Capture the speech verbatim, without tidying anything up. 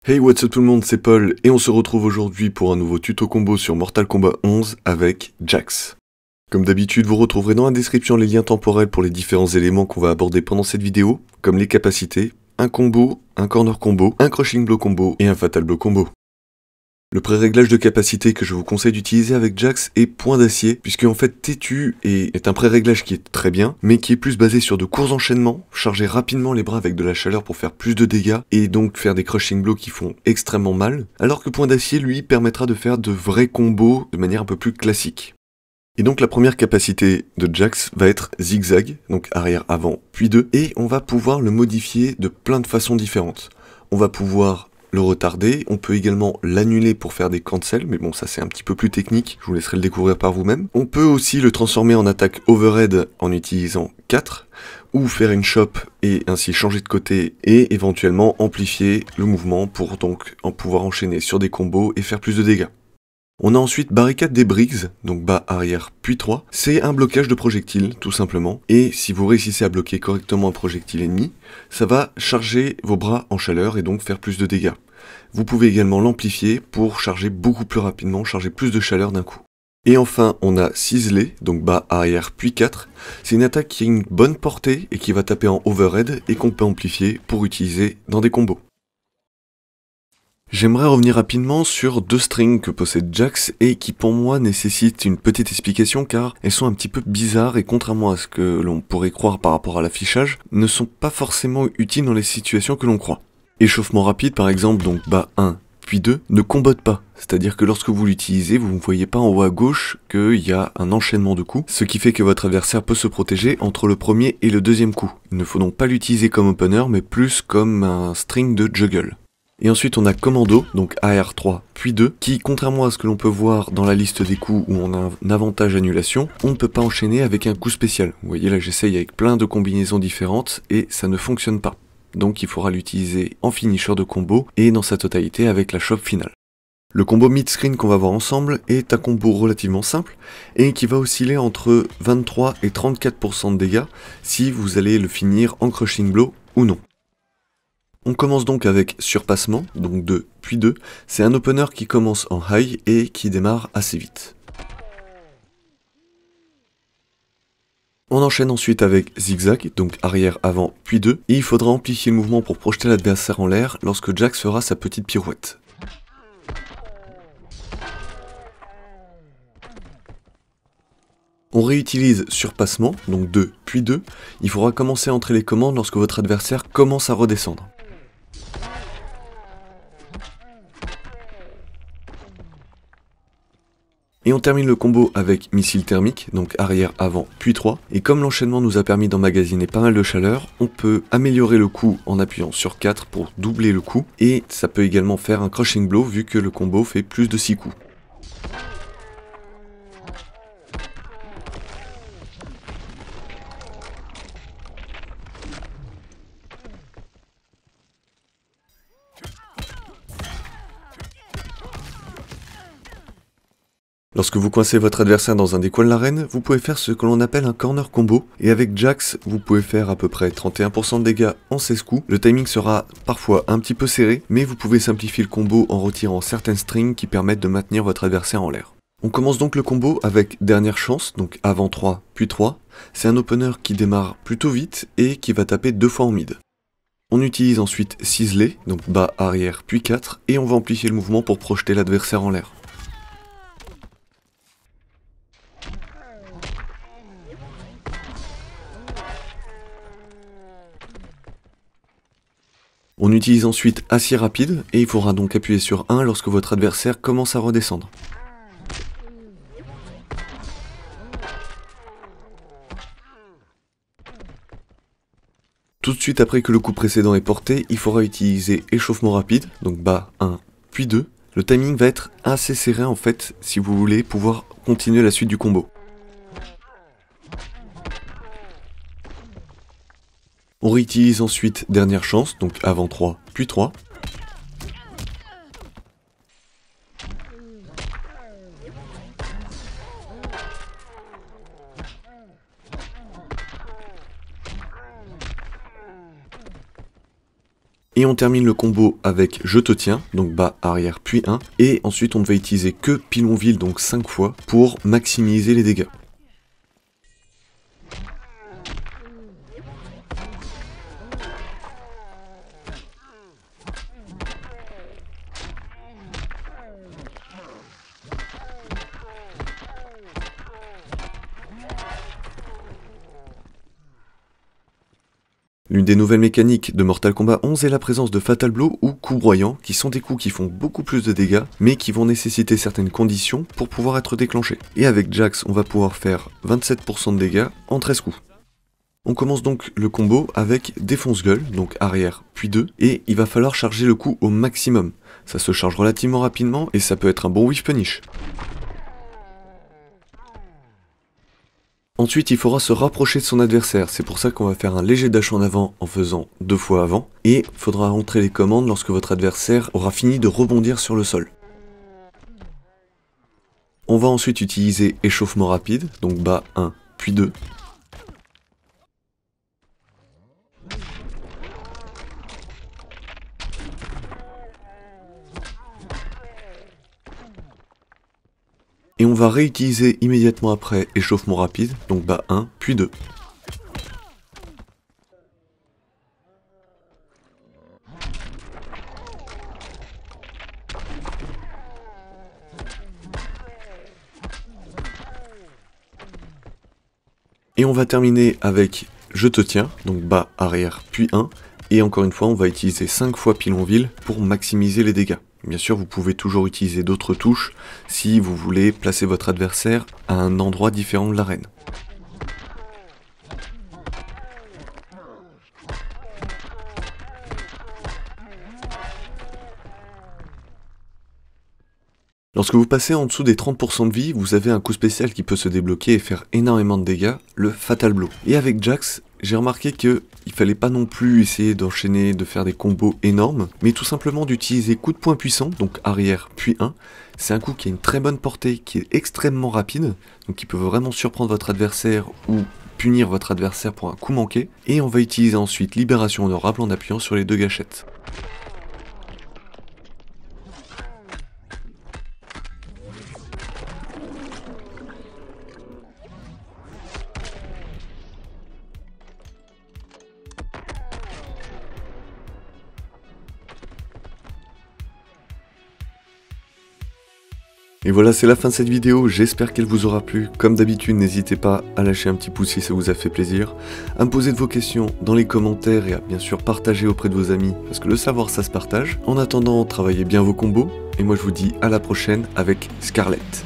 Hey, what's up tout le monde, c'est Paul et on se retrouve aujourd'hui pour un nouveau tuto combo sur Mortal Kombat onze avec Jax. Comme d'habitude, vous retrouverez dans la description les liens temporels pour les différents éléments qu'on va aborder pendant cette vidéo, comme les capacités, un combo, un corner combo, un crushing blow combo et un fatal blow combo. Le pré-réglage de capacité que je vous conseille d'utiliser avec Jax est point d'acier, puisque en fait T tu est, est un pré-réglage qui est très bien, mais qui est plus basé sur de courts enchaînements, charger rapidement les bras avec de la chaleur pour faire plus de dégâts, et donc faire des crushing blows qui font extrêmement mal, alors que point d'acier lui permettra de faire de vrais combos de manière un peu plus classique. Et donc la première capacité de Jax va être zigzag, donc arrière, avant, puis deux, et on va pouvoir le modifier de plein de façons différentes. On va pouvoir le retarder, on peut également l'annuler pour faire des cancels, mais bon ça c'est un petit peu plus technique, je vous laisserai le découvrir par vous-même. On peut aussi le transformer en attaque overhead en utilisant quatre, ou faire une chop et ainsi changer de côté et éventuellement amplifier le mouvement pour donc en pouvoir enchaîner sur des combos et faire plus de dégâts. On a ensuite barricade des Briggs, donc bas, arrière, puis trois. C'est un blocage de projectiles, tout simplement. Et si vous réussissez à bloquer correctement un projectile ennemi, ça va charger vos bras en chaleur et donc faire plus de dégâts. Vous pouvez également l'amplifier pour charger beaucoup plus rapidement, charger plus de chaleur d'un coup. Et enfin, on a ciselé, donc bas, arrière, puis quatre. C'est une attaque qui a une bonne portée et qui va taper en overhead et qu'on peut amplifier pour utiliser dans des combos. J'aimerais revenir rapidement sur deux strings que possède Jax et qui pour moi nécessitent une petite explication car elles sont un petit peu bizarres et contrairement à ce que l'on pourrait croire par rapport à l'affichage, ne sont pas forcément utiles dans les situations que l'on croit. Échauffement rapide par exemple, donc bas un puis deux, ne combote pas, c'est-à-dire que lorsque vous l'utilisez, vous ne voyez pas en haut à gauche qu'il y a un enchaînement de coups, ce qui fait que votre adversaire peut se protéger entre le premier et le deuxième coup. Il ne faut donc pas l'utiliser comme opener mais plus comme un string de juggle. Et ensuite on a commando, donc A R trois puis deux, qui contrairement à ce que l'on peut voir dans la liste des coups où on a un avantage annulation, on ne peut pas enchaîner avec un coup spécial. Vous voyez là j'essaye avec plein de combinaisons différentes et ça ne fonctionne pas. Donc il faudra l'utiliser en finisher de combo et dans sa totalité avec la chop finale. Le combo mid-screen qu'on va voir ensemble est un combo relativement simple et qui va osciller entre vingt-trois et trente-quatre pour cent de dégâts si vous allez le finir en crushing blow ou non. On commence donc avec surpassement, donc deux puis deux, c'est un opener qui commence en high et qui démarre assez vite. On enchaîne ensuite avec zigzag, donc arrière, avant, puis deux, et il faudra amplifier le mouvement pour projeter l'adversaire en l'air lorsque Jax fera sa petite pirouette. On réutilise surpassement, donc deux puis deux, il faudra commencer à entrer les commandes lorsque votre adversaire commence à redescendre. Et on termine le combo avec missile thermique, donc arrière, avant, puis trois. Et comme l'enchaînement nous a permis d'emmagasiner pas mal de chaleur, on peut améliorer le coup en appuyant sur quatre pour doubler le coup. Et ça peut également faire un crushing blow vu que le combo fait plus de six coups. Lorsque vous coincez votre adversaire dans un des coins de l'arène, vous pouvez faire ce que l'on appelle un corner combo, et avec Jax, vous pouvez faire à peu près trente et un pour cent de dégâts en seize coups. Le timing sera parfois un petit peu serré, mais vous pouvez simplifier le combo en retirant certaines strings qui permettent de maintenir votre adversaire en l'air. On commence donc le combo avec dernière chance, donc avant trois puis trois. C'est un opener qui démarre plutôt vite et qui va taper deux fois en mid. On utilise ensuite ciselé, donc bas, arrière puis quatre, et on va amplifier le mouvement pour projeter l'adversaire en l'air. On utilise ensuite acier rapide et il faudra donc appuyer sur un lorsque votre adversaire commence à redescendre. Tout de suite après que le coup précédent est porté, il faudra utiliser échauffement rapide, donc bas un puis deux. Le timing va être assez serré en fait si vous voulez pouvoir continuer la suite du combo. On réutilise ensuite dernière chance, donc avant trois puis trois. Et on termine le combo avec je te tiens, donc bas, arrière, puis un. Et ensuite on ne va utiliser que pilonville, donc cinq fois, pour maximiser les dégâts. L'une des nouvelles mécaniques de Mortal Kombat onze est la présence de Fatal Blow ou coups broyants, qui sont des coups qui font beaucoup plus de dégâts, mais qui vont nécessiter certaines conditions pour pouvoir être déclenchés. Et avec Jax, on va pouvoir faire vingt-sept pour cent de dégâts en treize coups. On commence donc le combo avec défonce-gueule, donc arrière puis deux, et il va falloir charger le coup au maximum. Ça se charge relativement rapidement et ça peut être un bon whiff punish. Ensuite, il faudra se rapprocher de son adversaire, c'est pour ça qu'on va faire un léger dash en avant en faisant deux fois avant, et il faudra rentrer les commandes lorsque votre adversaire aura fini de rebondir sur le sol. On va ensuite utiliser échauffement rapide, donc bas un, puis deux. Et on va réutiliser immédiatement après échauffement rapide, donc bas un, puis deux. Et on va terminer avec je te tiens, donc bas, arrière, puis un. Et encore une fois, on va utiliser cinq fois pilonville pour maximiser les dégâts. Bien sûr, vous pouvez toujours utiliser d'autres touches si vous voulez placer votre adversaire à un endroit différent de l'arène. Lorsque vous passez en dessous des trente pour cent de vie, vous avez un coup spécial qui peut se débloquer et faire énormément de dégâts, le Fatal Blow. Et avec Jax, j'ai remarqué que il fallait pas non plus essayer d'enchaîner, de faire des combos énormes, mais tout simplement d'utiliser coup de poing puissant, donc arrière puis un. C'est un coup qui a une très bonne portée, qui est extrêmement rapide, donc qui peut vraiment surprendre votre adversaire ou punir votre adversaire pour un coup manqué. Et on va utiliser ensuite libération honorable en appuyant sur les deux gâchettes. Et voilà, c'est la fin de cette vidéo, j'espère qu'elle vous aura plu. Comme d'habitude, n'hésitez pas à lâcher un petit pouce si ça vous a fait plaisir, à me poser de vos questions dans les commentaires et à bien sûr partager auprès de vos amis, parce que le savoir ça se partage. En attendant, travaillez bien vos combos, et moi je vous dis à la prochaine avec Scarlett.